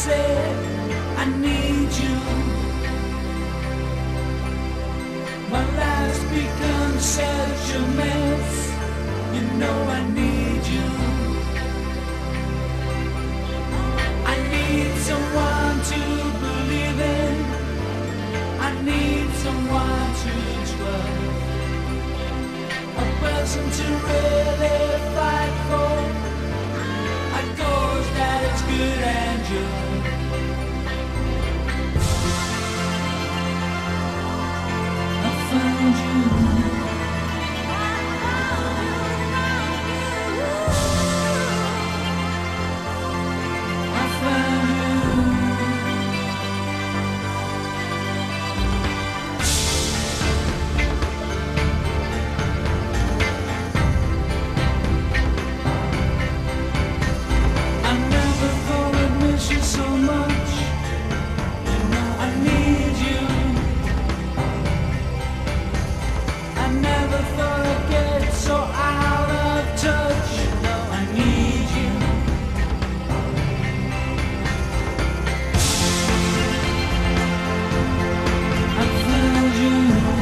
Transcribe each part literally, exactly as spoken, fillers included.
said I need you. My life's become such a mess. You know I need you. I need someone to believe in. I need someone to trust. A person to really fight for. A cause that is good and just. I found you. So much, you know I need you. I never thought I'd get so out of touch. You know I need you. I found you.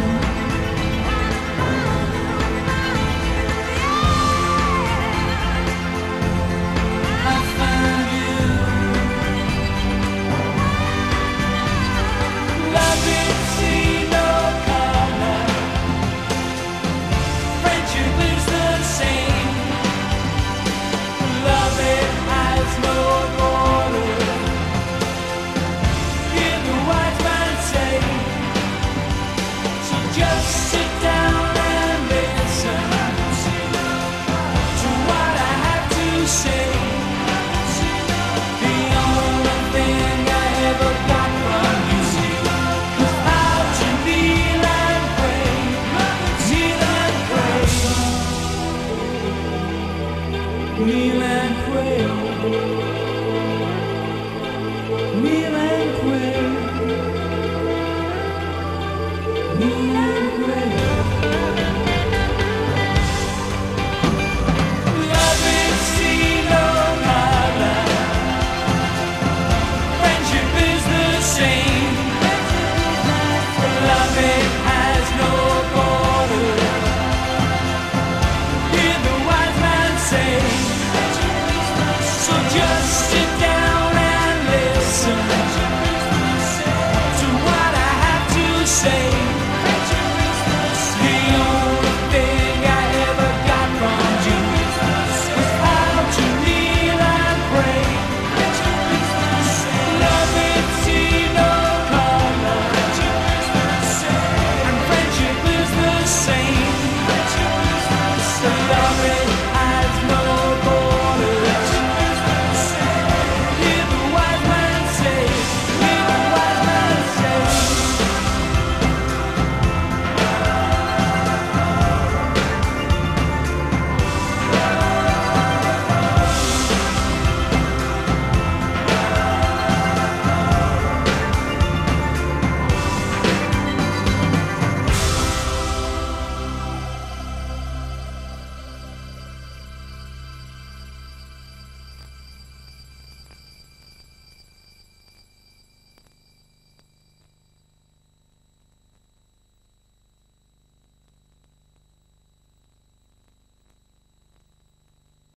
I found you. Love it, see no color. Friendship is the same. Love it has no border. Hear the wise man say. So just sit down and listen to what I have to say. The only thing I ever got from you. Kneel and pray, kneel and pray, kneel and pray. Love is see no color. Friendship is the same. Love it.